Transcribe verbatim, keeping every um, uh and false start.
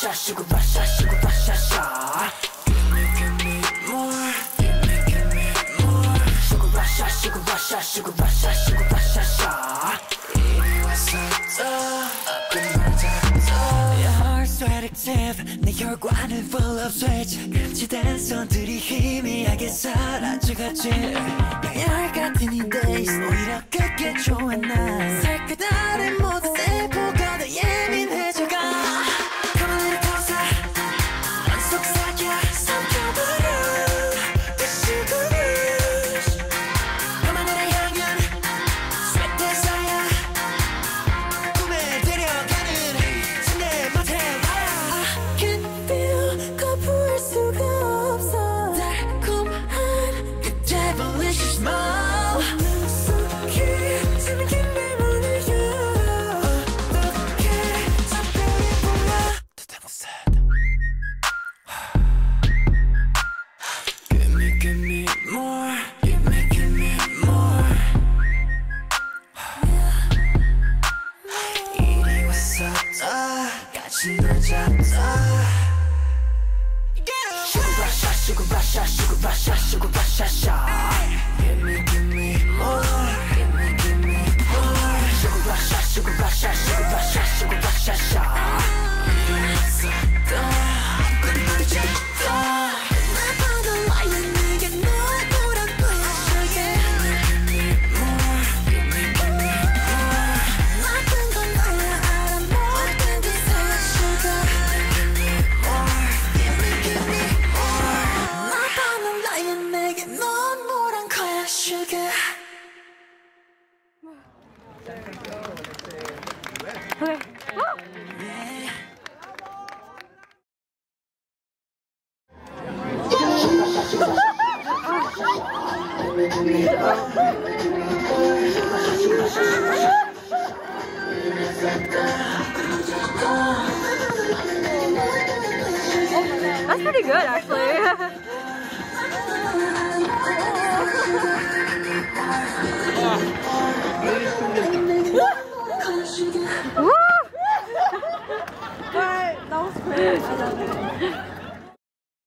sugar rush, sugar rush, sugar. Give me, give me more. Give me, give me more. Sugar rush, sugar rush, sugar rush, sugar rush, sugar. 이리 와서 더 끝나자. Your heart's so addictive. 내 혈관을 full of switch. 끔찍한 손들이 희미하게 사라져가지. 열 같은 이 days 오히려 그게 좋아 난. 색깔다른 모든 세포가 더 예민해져가. Come on little closer. 넌 속삭여 삼켜버려. 그 sugar rush. 너만을 향한 sweat desire. 꿈에 데려가는 내 멋에 I can feel 거부할 수가 없어. 달콤한 그 devilish smile. 눈속에 숨긴 내 문을 열어. 어떻게 작별이 몰라. The devil said Give me, give me more. Give me, give me more. 이리 와서 더 같이 놀자. Sugar rush, sugar rush, sugar rush, sugar rush, sugar. Give me, give me more. Give me, give me more. Sugar rush, sugar rush, sugar rush, sugar rush, sugar. 이리 와서 더 끝나자. 나 봐도 와요 네게 널 보란 거야. Sugar. Give me, give me more. Give me, give me more. 나쁜 건 너야 알아 모든 게 사야. Sugar. Give me more. Give me, give me more. 나 봐도 와요 내게 넌 뭐란 거야. Sugar. Okay. That's pretty good, actually.